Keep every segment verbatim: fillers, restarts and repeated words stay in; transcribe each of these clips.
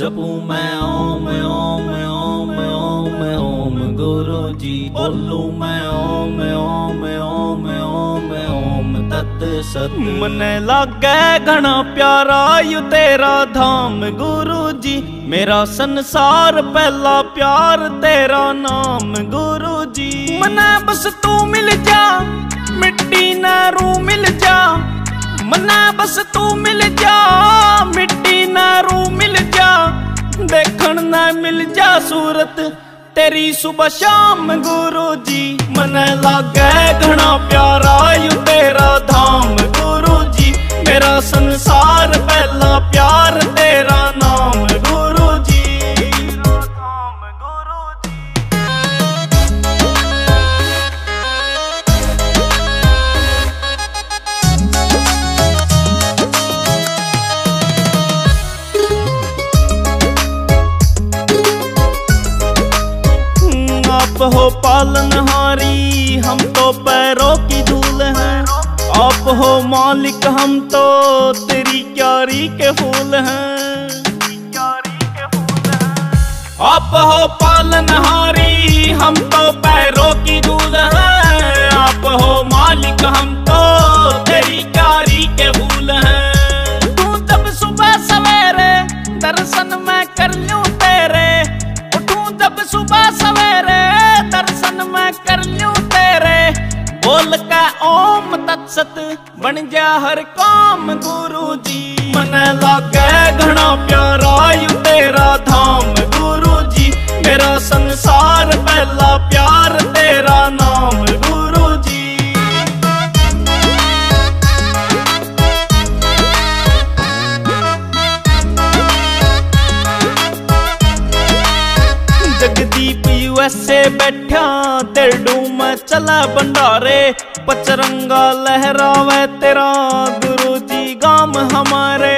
जपू मैं ओम ओम ओम ओम ओम गुरु जी, बोलू मैं ओम ओम ओम ओम ओम तत् सत। मन लागे घना प्यारा यू तेरा धाम गुरु जी, मेरा संसार पहला प्यार तेरा नाम गुरु जी। मने बस तू मिल जा, मिट्टी न रू मिल जा, मने बस तू मिल जा, मिट्टी न रू मिल जा, देखण न मिल जा सूरत तेरी सुबह शाम गुरु जी। मने लागे घना प्यारा यू तेरा धाम गुरु जी, मेरा संसार पहला प्यार तेरा नाम गुरु जी। आप हो पालनहारी हम तो पैरों की धूल हैं, आप हो मालिक हम तो तेरी क्यारी के फूल हैं। आप हो पालनहारी हम तो पैरों की धूल हैं, आप हो मालिक हम तो तेरी क्यारी के फूल हैं। तू जब सुबह सवेरे दर्शन मैं कर लूं तेरे, उठूं जब सुबह सवेरे दर्शन मैं कर लूं तेरे, बोल का ओम तत्सत बन जा हर काम गुरु जी। मन लागे घना प्यारा यू तेरा धाम गुरु जी, मेरा संसार पहला प्यार तेरा नाम गुरु जी। जगदीप यूएसए बैठा तेरडू में चला भंडारे, पचरंगा लहरावे तेरा गुरु जी गाम हमारे।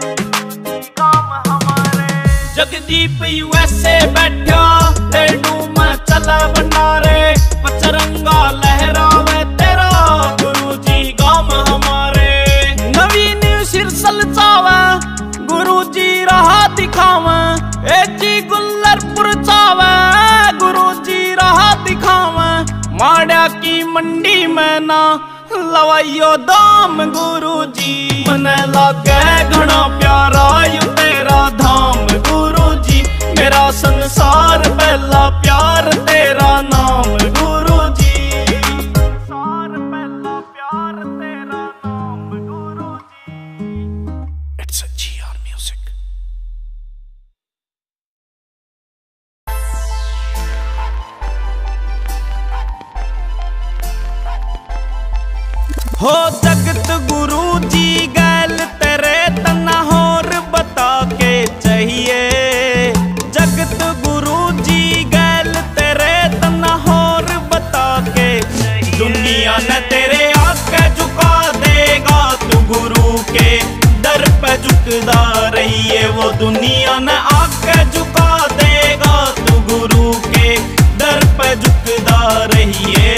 जगदीप यूएसए बैठा तेरडू में चला भंडारे, पचरंगा लहरावे तेरा गुरु जी गाम हमारे। नवीन सिरसल चावे गुरु जी राह दिखावे, ए जी गुल्लरपुर चावे गुरु जी राह दिखावे, माड़ा की मंडी में ना लवाइयो दाम गुरु जी। मन लागे घना प्यारा यू तेरा धाम गुरु जी, मेरा संसार पहला प्यार तेरा नाम गुरु जी। संसार पहला प्यार तेरा नाम Guru ji. It's a G R music. हो जगत गुरु जी गैल तेरे तना होर बता के चाहिए, जगत गुरु जी गैल तेरे तना होर बता के चाहिए। दुनिया न तेरे आगे झुका देगा तू गुरु के दर पे झुकदा रहिए, वो दुनिया न आगे झुका देगा तू गुरु के दर पे झुकदा रहिए।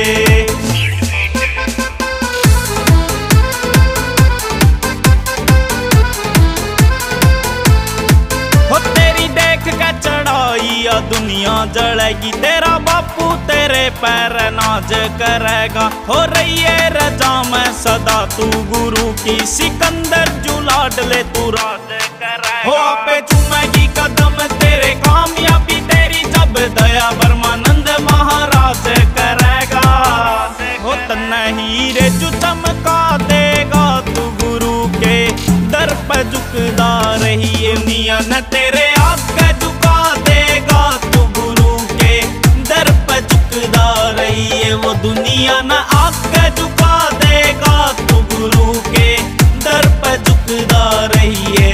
दुनिया जलेगी तेरा बापू तेरे पैर नाज करेगा, हो रही है रजा में सदा तू गुरु की, सिकंदर जुलाड ले तू राज करेगा। हो आपे चूमेगी कदम तेरे कामयाबी तेरी, जब दया ब्रह्मानंद महाराज करेगा। हो तन्ना हीरे जो चमका देगा तू गुरु के दर पे झुकदा रहिए। दुनिया न तेरे आगे झुका देगा तू गुरु के दर पे झुकदा रहिए, वो दुनिया न आगे झुका देगा तू गुरु के दर पे झुकदा रहिए।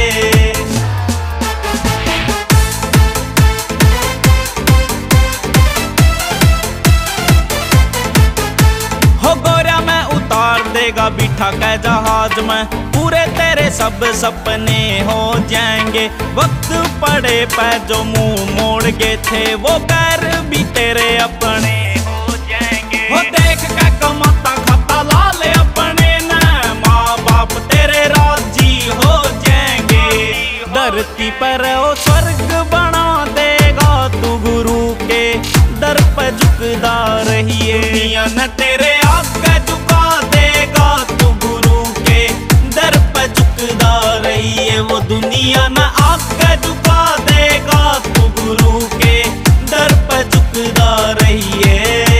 हो गोरा में उतार देगा बिठा के जहाज में, पूरे तेरे सब सपने हो जाएंगे। वक्त पड़े पे जो मुंह मोड़ गए थे वो पैर भी तेरे अपने हो जाएंगे। हो देख के कमाता खाता लाल अपने न, माँ बाप तेरे राजी हो जाएंगे। दर धरती पर ओ स्वर्ग बना देगा तू गुरु के दर पे झुकदा रहिए। दुनिया न तेरे आगे झुका देगा तू गुरु के दर पे झुकदा रहिए। वो दुनिया न आगे झुका देगा तू गुरु के दर पे झुकदा रहिए।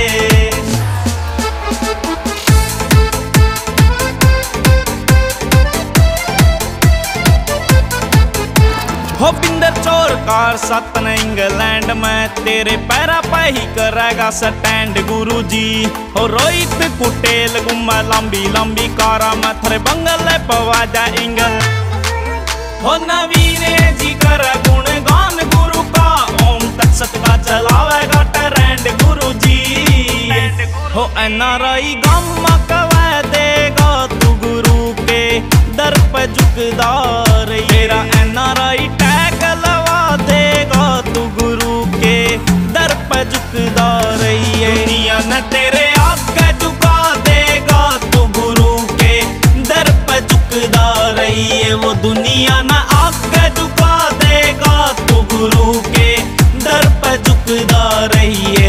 हो बिंदर चोर कार सतन इंग्लैंड में तेरे पैरा पे ही करेगा स्टैंड गुरु जी। हो रोहित कुटेल गुम्मा लंबी लंबी कारा में थरे बंगले पवा जाएंगे। हो नवीने जी कर गुण गान गुरु का ओम तत्सत का चलावेगा ट्रेंड गुरु जी। हो एनआरआई गम्मा कवा देगा तू गुरु के दर पे झुकदा रहिए। तेरा एनआरआई टैग लगा देगा तू गुरु के दर पे झुकदा रहिए। दुनिया न तेरे आगे झुका देगा तू गुरु के दर पे झुकदा रहिए। वो दुनिया न आगे झुका देगा तू गुरु के दर पे झुकदा रहिए।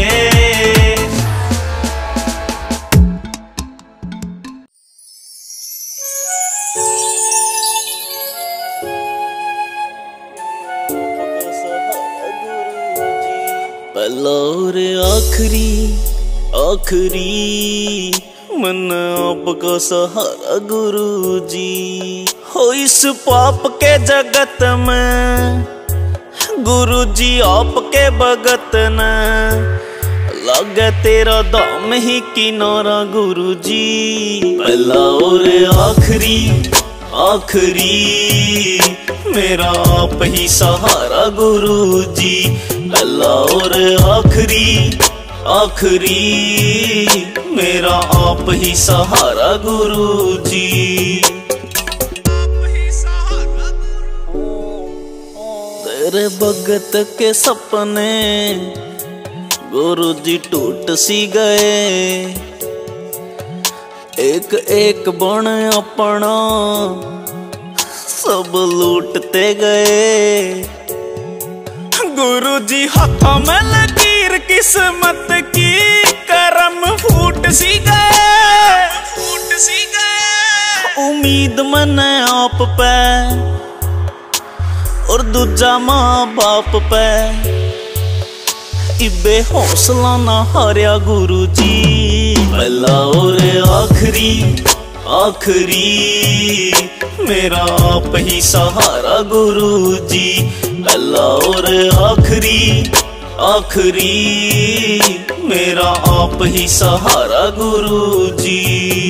पहला और आखिरी आखिरी मन आपका सहारा गुरु जी। हो इस पाप के जगत में गुरु जी आपके भगत न लगे तेरा दाम ही किनारा गुरु जी। पहला और आखिरी आखिरी मेरा आप ही सहारा गुरु जी। पहला और आखिरी आखिरी मेरा आप ही सहारा गुरु जी। तेरे भगत के सपने गुरु जी टूट सी गए। एक एक बन अपना सब लूटते गए। गुरु जी हाथों में लकीर किस्मत की करम फूट सी गए फूट सी गए। उम्मीद मैंने आप पे और दूजा माँ बाप पे इबे हौसला ना हारिया गुरु जी। पहला और आखिरी आखिरी मेरा आप ही सहारा गुरु जी। पहला और आखिरी आखिरी मेरा आप ही सहारा गुरु जी।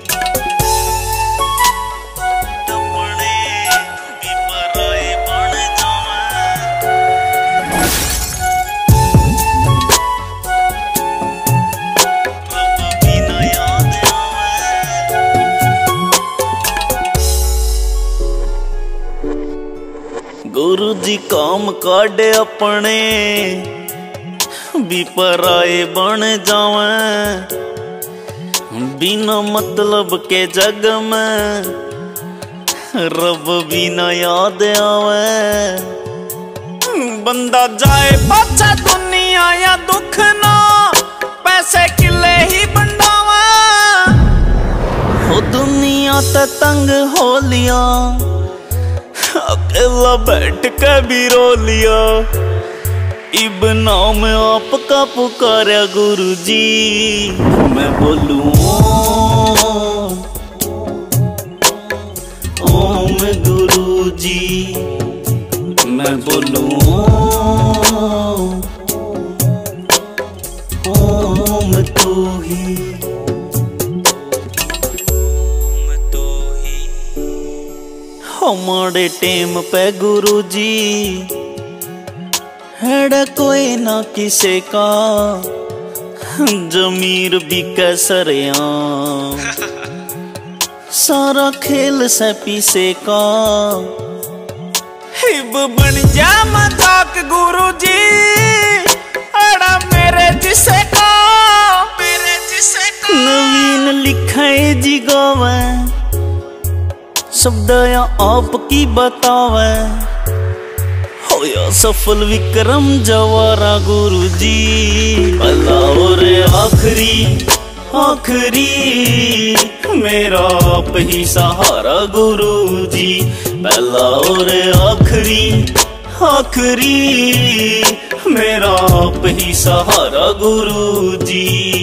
गुरु जी काम काढ़े अपने भी पराए बन जावें। बिना मतलब के जग में रब भी न याद आवे। बंदा जाए पाछा दुनिया या दुख ना पैसे किले ही बंडावे। हो दुनिया ते तंग हो लिया अकेला बैठ के भी रो लिया। इब नाम आपका पुकारा गुरु जी। मैं बोलूं ओम गुरु जी। मैं बोलूं ओम तू ही हमारे टेम पे गुरु जी है कोई ना किसे का जमीर भी कैसरिया। सारा खेल से पीसे का हिब बन जा मजाक गुरु जी। अड़ा मेरे जिसे का मेरे जिसे का नवीन लिखाए जी गावे शब्द या आपकी बतावे। होया सफल विक्रम जवारा गुरु जी, पहला और आखिरी आखिरी मेरा आप ही सहारा गुरु जी, पहला और आखिरी आखिरी मेरा आप ही सहारा गुरु जी।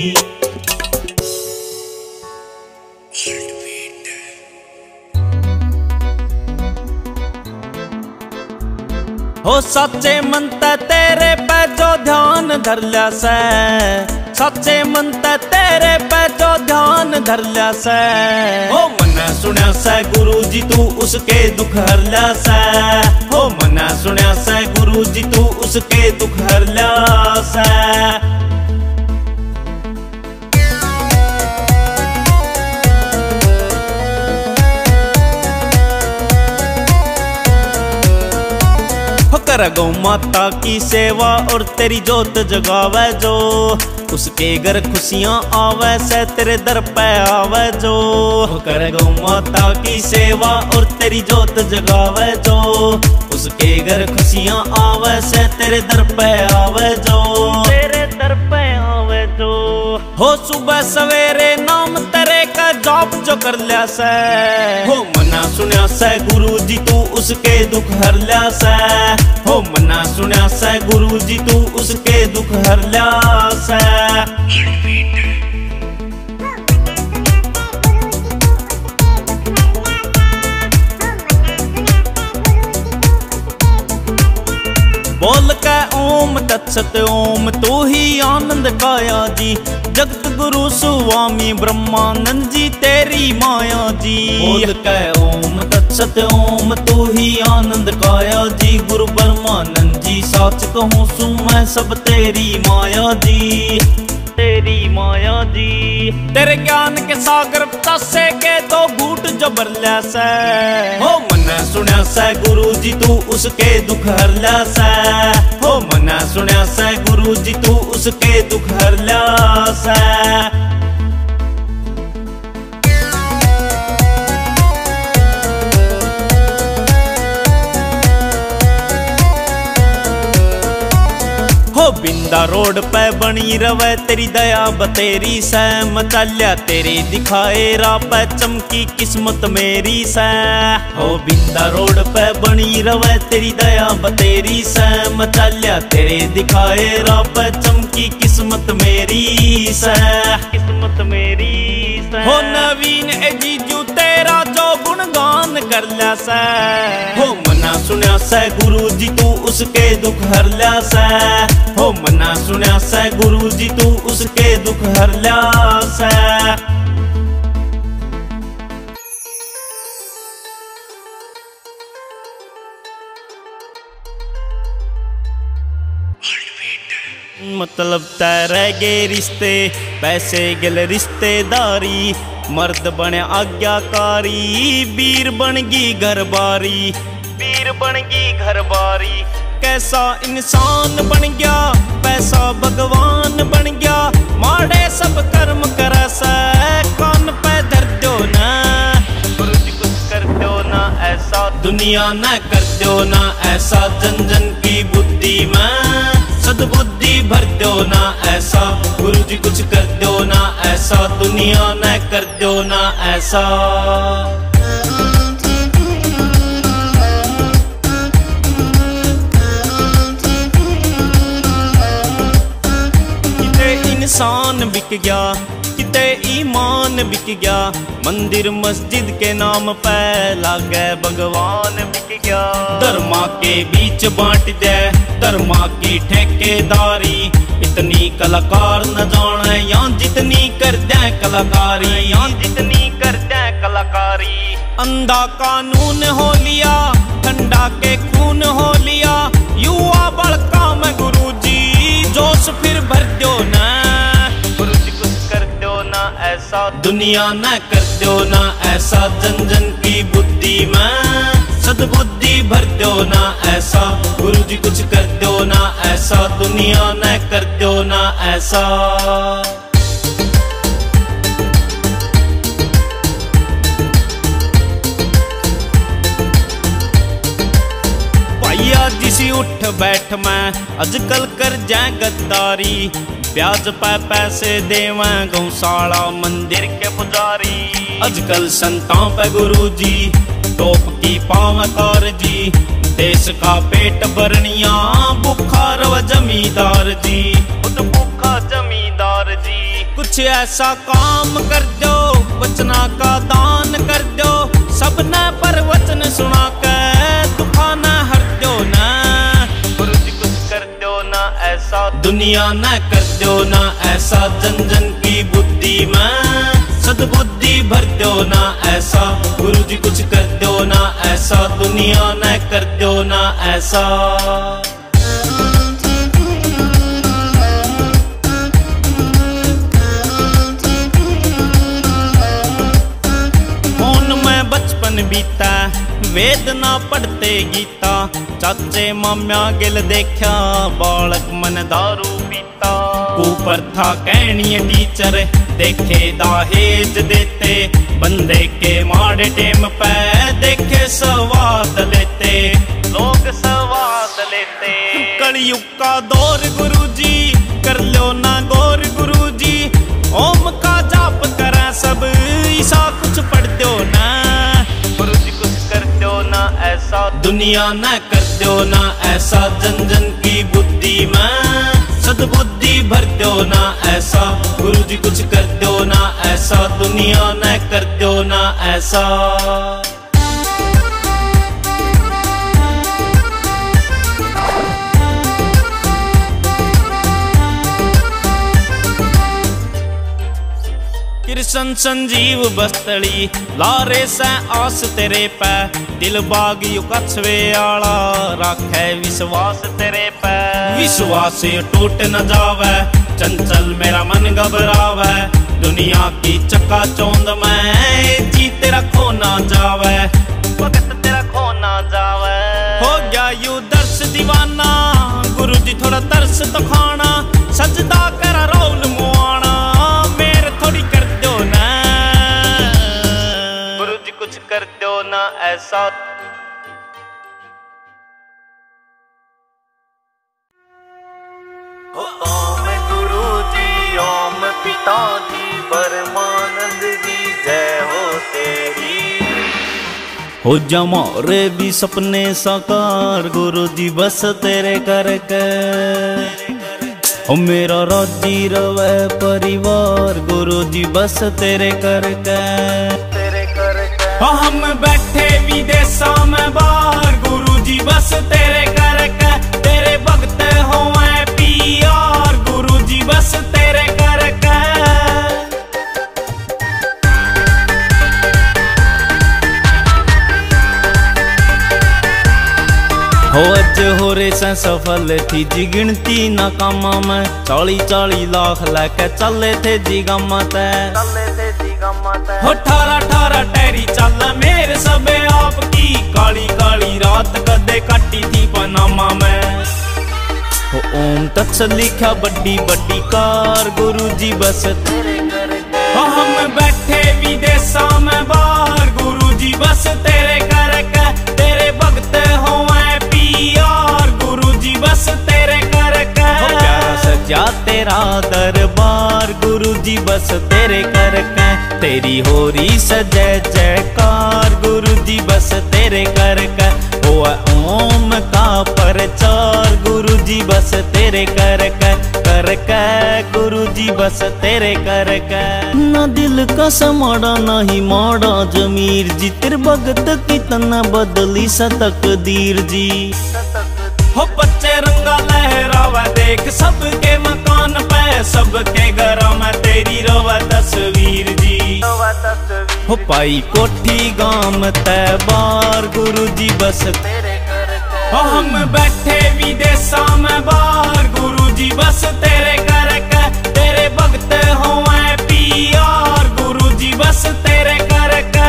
हो सच्चे मन तेरे पे जो ध्यान धर लिया से, सच्चे मन तेरे पे जो ध्यान धर लिया से, हो मना सुनया से गुरु जी तू उसके दुख हर लिया से, हो मना सुनया से गुरु जी तू उसके दुख हर लिया से। कर गौ माता की सेवा और तेरी जोत जगावे जो, उसके घर खुशियां आवे से तेरे दर पे आवे जो। कर गौ माता की सेवा और तेरी जोत जगावे जो, उसके घर खुशियां आवे से तेरे दर पे आवे जो, तेरे दर पे आवे जो। हो सुबह सवेरे नाम तेरे का जॉब जो कर लिया से, हो मना सुनया से गुरु जी तू उसके दुख हर लिया से, हो मना सुनया से गुरु जी तू उसके दुख हर लिया से। बोल के ओम तत्सत ओम तू ही आनंद काया जी, जगत गुरु स्वामी ब्रह्मानंद जी तेरी माया जी। बोल के ओम तत्सत ओम तू ही आनंद काया जी, गुरु ब्रह्मानंद जी सच कहूँ सु मैं सब तेरी माया जी, तेरी माया जी। तेरे ज्ञान के सागर तसे के दो घूट जो भर लिया से, हो मना सुनया से गुरु जी तू उसके दुख हर लिया से, हो मना सुनया से गुरु जी तू उसके दुख हर लिया से। हो बिंदा रोड पे बनी रवे तेरी दया बतेरी से, मचाल्या तेरी दिखाए राह पे चमकी किस्मत मेरी से। हो बिंदा रोड पे बनी रवे तेरी दया बतेरी से, मचाल्या तेरे दिखाए राह पे चमकी किस्मत मेरी से, किस्मत मेरी से। हो नवीन ए जीजू तेरा जो गुणगान कर लिया से, हो मना सुनया से गुरु जी तू उसके दुख हर लिया से, हो मना सुनया से गुरु जी तू उसके दुख हर लिया से। मतलब तय रह गए रिश्ते पैसे गल रिश्तेदारी, मर्द बने आज्ञाकारी वीर बन गई घरबारी, वीर बन गई घरबारी। कैसा इंसान बन गया पैसा भगवान बन गया, माड़े सब कर्म कर से कान पे धर दो ना, गुरु जी कुछ कर दो ना ऐसा, दुनिया न कर दो ना ऐसा, जन जन की बुद्धि में सद्बुद्धि भर दो ना ऐसा, गुरु जी कुछ कर दो ना ऐसा, दुनिया न कर दो ना ऐसा। इंसान बिक गया किते ईमान बिक गया, मंदिर मस्जिद के नाम पे लागे भगवान बिक गया। धर्मा के बीच बांट दे धर्मा की ठेकेदारी, इतनी कलाकार न जाने या जितनी कर दे कलाकारी, या जितनी कर दे कलाकारी। अंधा कानून हो लिया ठंडा के खून हो लिया, युवा बड़का में गुरु जी जोश फिर भर दो ना, गुरु जी कुछ कर दो ना ऐसा, दुनिया न कर दो ना ऐसा, जन जन की बुद्धि में सद्बुद्धि भर दो ना ऐसा, गुरु जी कुछ कर दो ना ऐसा, दुनिया न कर दो ना ऐसा। भैया जिस सी उठ बैठ मैं अजकल कर जाए गद्दारी, ब्याज पे पैसे देवा गौशाला मंदिर के पुजारी। अजकल संतां पे गुरुजी टोप की पावकार जी, देश का पेट भरनिया भूखा रव जमींदार जी, खुद भूखा जमींदार जी। कुछ ऐसा काम कर दो, वचना का दान कर दो, सबने पर वचन सुना के दुखा न हर दो ना। गुरु जी कुछ कर दो ना ऐसा, दुनिया न कर दो ना ऐसा, जन जन की बुद्धि में सद्बुद्धि भर दो ना ऐसा। गुरु जी कुछ कर दो ना ऐसा, दुनिया न कर दो ना ऐसा। बचपन बीता वेद ना पढ़ते गीता, चाचे माम्या गिल देखा बालक मन दारू पीता। ऊपर था कहनी टीचर देखे दाहेज देते, बंदे के माड़े टेम पे देखे स्वाद लेते, लोग स्वाद लेते। कलयुग का दौर गुरुजी कर लो ना गौर गुरुजी, ओम का जाप करा सब ईसा कुछ पढ़ दो ना। गुरु जी कुछ कर दो ना ऐसा, दुनिया न कर दो ना ऐसा, जन जन की बुद्धि में सद्बुद्धि भर दो ना ऐसा। गुरु जी कुछ कर दो ना ऐसा, दुनिया न कर दो ना ऐसा। कृष्ण संजीव बस्तड़ी लारे से आस तेरे पे, दिल बाग यू कछवे आला राखे विश्वास तेरे पे। विश्वास टूट न जावे चंचल मेरा मन घबरावे, दुनिया की चक्का चौंध में जी तेरा खो ना जावे, वक्त तेरा खो ना जावे। हो गया यू दर्श दीवाना गुरु जी थोड़ा तरस तो खाना, सजदा करा रोल मुआना मेरे थोड़ी कर दो ना। गुरु जी कुछ कर दो ना ऐसा। ओम गुरु जी ओम पिता जी परमानंद जी जय हो तेरी। हो जा मोरे भी सपने साकार गुरु जी बस तेरे करके, ओ मेरा राजी रवे परिवार गुरु जी बस तेरे करके, तेरे करके। हम बैठे विदेशा में बाहर गुरु जी बस तेरे करके, तेरे भगत होवे पियार गुरु जी बस तेरे करके। हो अज हो रे से सफल थी जी गिनती ना कामा में, चाली चाली लाख लेके चले थे जी गमा ते, हो ठारा ठारा टहरी चल मेरे सबे आपकी, काली काली रात कदे काटी थी पनामा में। हो ओम तत्स लिखा बड्डी बड्डी कार गुरु जी बस तेरे करके, हम बैठे विदेशा में बाहर गुरु जी बस तेरे करके, तेरे भगत होवे यार गुरु जी बस तेरे करके। प्यारा सजा तेरा दरबार गुरु जी बस तेरे करके, तेरी हो रही सजय जयकार गुरु जी बस तेरे करके। ओ ओम का प्रचार गुरु जी बस तेरे करके, करके गुरु जी बस तेरे करके। ना दिल का समाड़ा ना ही माड़ा जमीर जी, तेरे भगत की तना बदली सा तकदीर जी। हो बच्चे रंगा लहरावा देख सबके मकान पे, सबके घर में तेरी रोवा तस्वीर जी। हो पाई कोठी गाम तैबार गुरु जी बस तेरे करके, हो हम बैठे विदेशा में बाहर गुरु जी बस तेरे करके, तेरे भगत होवे पियार गुरु जी बस तेरे करके।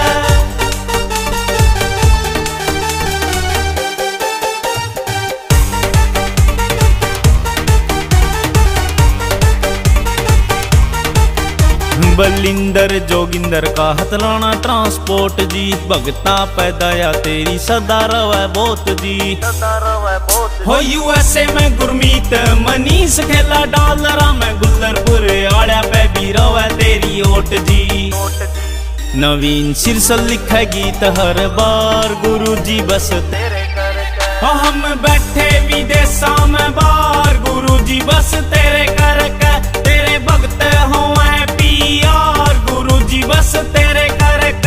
बलिंदर जोगिंदर का हथलाना ट्रांसपोर्ट जी, भगता पैदाया तेरी सदा रवै बहुत जी, सदा रवै हो यूएसए में गुरमीत मनीष खेला डॉलर में गुल्लरपुर आड़ा पे भी रोवे तेरी ओट जी। नवीन सिरसल लिखे गीत हर बार गुरु जी बस तेरे कर हम बैठे विदेशा में बार गुरु जी बस तेरे कर के तेरे भगत हो प्यार गुरु जी बस तेरे कर के।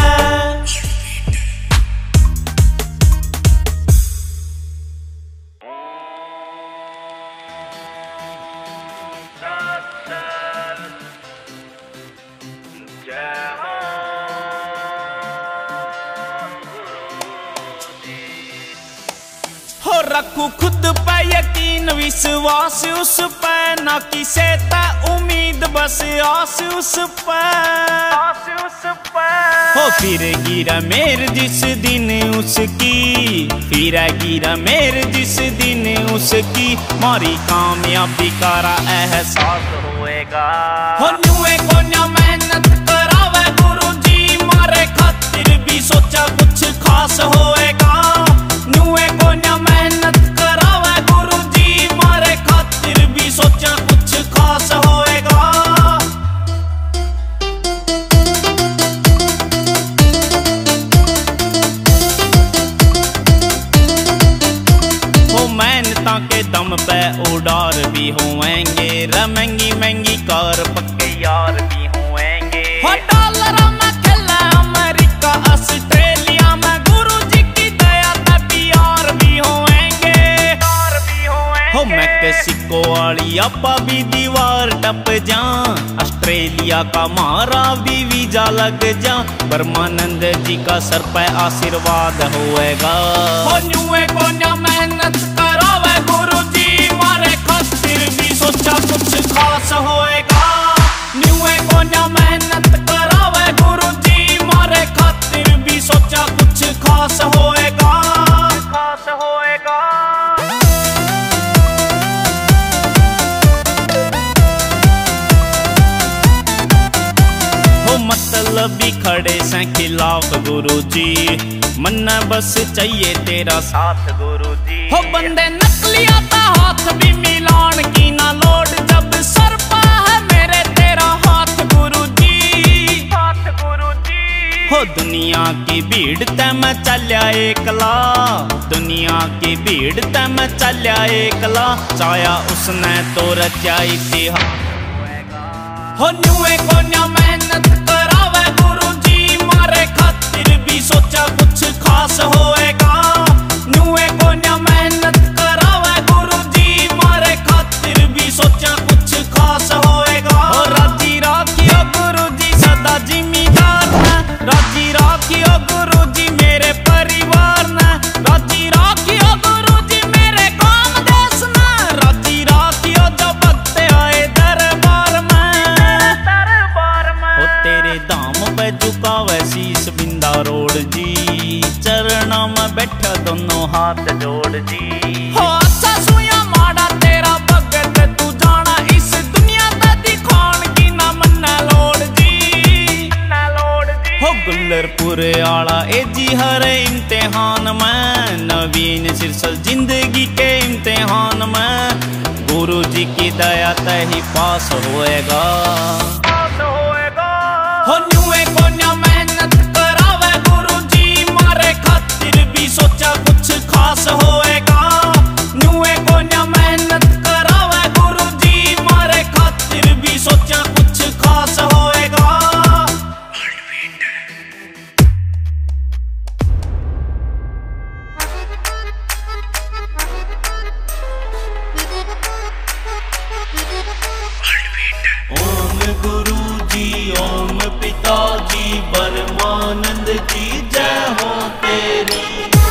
हो रखू खुद पे यकीन विश्वास उस पे ना किसे ता उम्मीद बस आस उस पे आस उस पे। हो फिर गिरा मेर जिस दिन उसकी फिर गिरा मेर जिस दिन उसकी मारी कामयाबी का एहसास होएगा। हो नुए को ना मेहनत करावे गुरु जी मारे खातिर भी सोचा कुछ खास होएगा। नुए को ना मेहनत करावे गुरु जी मारे खातिर भी सोचा कुछ खास होएगा। हो मेहनता के दम पे उड़ार भी होएंगे महंगी महंगी कार पक्के यार भी होएंगे। हो डॉलर में खेला अमेरिका ऑस्ट्रेलिया में गुरु जी की दया ते प्यार भी होएंगे प्यार भी होएंगे। हो मैक्सिको वाली आपा भी दीवार टप जा ऑस्ट्रेलिया का मारा भी वीजा लग जा परमानंद जी का सर पे आशीर्वाद होएगा। हो नुए को ना मेहनत करावे गुरु जी मारे खातिर भी सोचा कुछ खास होएगा। नुए को ना मेहनत करावे गुरु जी मारे खातिर भी सोचा कुछ खास होएगा खास होएगा। हो मतलब भी खड़े से खिलाफ गुरु जी मन्ना बस चाहिए तेरा साथ गुरु जी। हो बंदे नकली आता हाथ भी मिलान की ना लोड जब सर पा है मेरे तेरा हाथ गुरु जी हाथ गुरु जी। हो दुनिया की भीड़ ते मैं चलिया एकला दुनिया की भीड़ ते मैं चलिया एकला चाया उसने तो रचा इतिहास। हो नुए को ना मेहनत करावे गुरु जी मारे खातिर भी सोचा कुछ खास होएगा। नुए को ना मेहनत करावे गुरु जी मारे खातिर भी सोचा कुछ खास होएगा। हो राजी राखियो गुरु जी सदा जिम्मेदार न राजी राखियो गुरु जी मेरे परिवार न राजी राखियो गुरु जी मेरे काम देश न राजी राखियो जो भक्त आए दरबार में दरबार में। हो तेरे धाम पे झुकावे शीश बिंदा रोड जी चरणों में बैठा दोनों हाथ जोड़ जी। हो अच्छा सुया माड़ा तेरा भगत तू जाना इस दुनिया दा दिखान की ना मन्ना लोड़ जी ना लोड़ जी। हो गुल्लरपुर आला ए जी हर इम्तिहान में नवीन सिरसल जिंदगी के इम्तिहान में गुरु जी की दया ते ही पास होएगा पास होएगा। हो नुए को ना मेहनत करावे गुरु जी मारे खातिर भी सोचा कुछ खास होएगा। नुए को ना मेहनत करावे गुरु जी मारे खातिर भी सोचा कुछ खास होएगा। ओम गुरु जी ओम पिताजी परमानंद जी जय हो तेरी।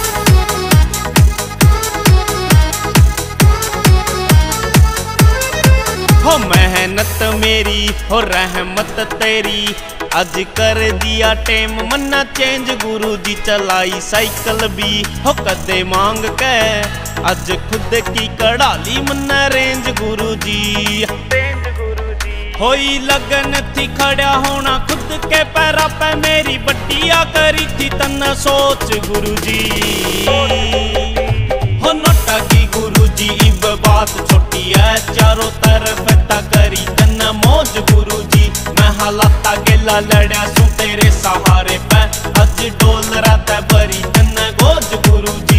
हो मेहनत मेरी हो रहमत तेरी आज कर दिया टेम मन्ना चेंज गुरु जी चलाई साइकिल भी हो कदे मांग के आज खुद की कड़ाली मन्ना रेंज गुरु जी होई लगन थी खड़ा होना खुद के पैरा पे मेरी बट्टिया करी थी तन्ना सोच गुरु जी हो नोटा की जी इब बात छोटी है चारों तरफ ता करी तन्ना मौज गुरु जी मैं हालाता गेला लड़या सू तेरे सहारे पे अज डोल रात बरी तन्ना गोज गुरु जी।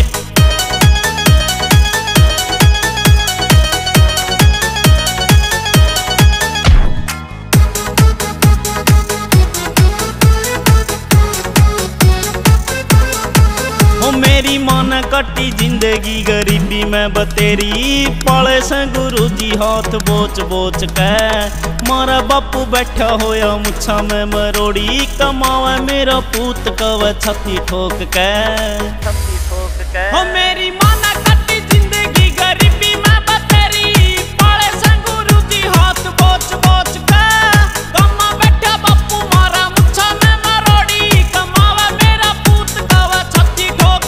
मेरी मां ने कटी जिंदगी गरीबी में बतेरी पाले से गुरु जी हाथ बोच बोच के मारा बापू बैठा होया मुछा में मरोड़ी कमावे मेरा पूत कवे छाती ठोक के छाती ठोक के। हो मेरी मां ने कटी जिंदगी गरीबी में बतेरी पाले से गुरु जी हाथ बोच बोच के कमा बैठा बापू मारा मुछा में मरोड़ी कमावे मेरा पूत कवे छाती ठोक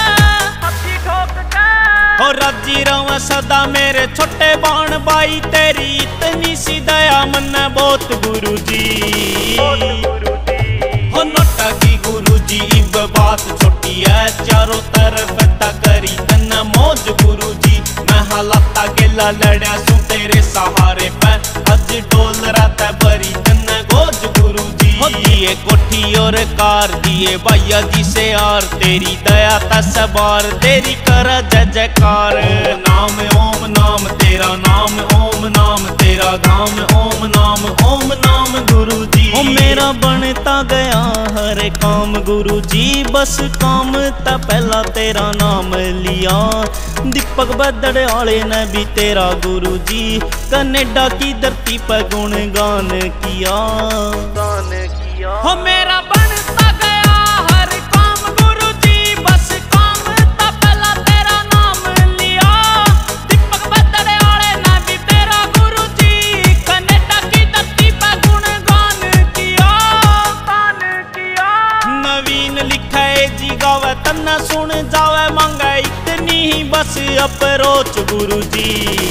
हो राजी रवा सदा मेरे छोटे बाण बाई तेरी इतनी सी दया मन बहुत गुरु जी। हो नोटा की गुरु जी इब बात छोटी है चारों तरफ ता करी तन्ना मौज गुरु जी मैं हालाता गेला लड़या सू तेरे सहारे पे अज डोल रात बरी तन्ना गोज गुरु जी। हो दिए कोठी और कार दिए भैया जी से यार तेरी दया तस्बार तेरी कर जय जयकार नाम ओम नाम तेरा नाम ओम नाम तेरा धाम ओम नाम ओम नाम गुरु जी। ओ मेरा बनता गया हर काम गुरु जी बस काम ता पहला तेरा नाम लिया दीपक बदड़ाले ने भी तेरा गुरु जी कनेडा की धरती पर गुणगान किया गान किया। हो मेरा बनता गया हर काम गुरु जी बस काम ता पहला तेरा नाम लिया दीपक बदड़ाले ने भी तेरा गुरु जी कनेडा की धरती पर गुणगान किया गान किया। नवीन लिखे जी गावे तन्ना सुन जावे मांगे इतनी ही बस अप्रोच गुरु जी।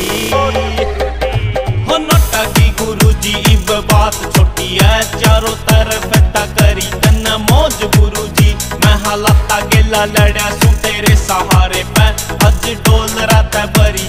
हो नोटा की गुरु जी इब बात छोटी है चारों तरफ ता करी तन्ना मौज गुरु जी मैं हालाता गेला लड़या सू तेरे सहारे पे अज डोल रात बरी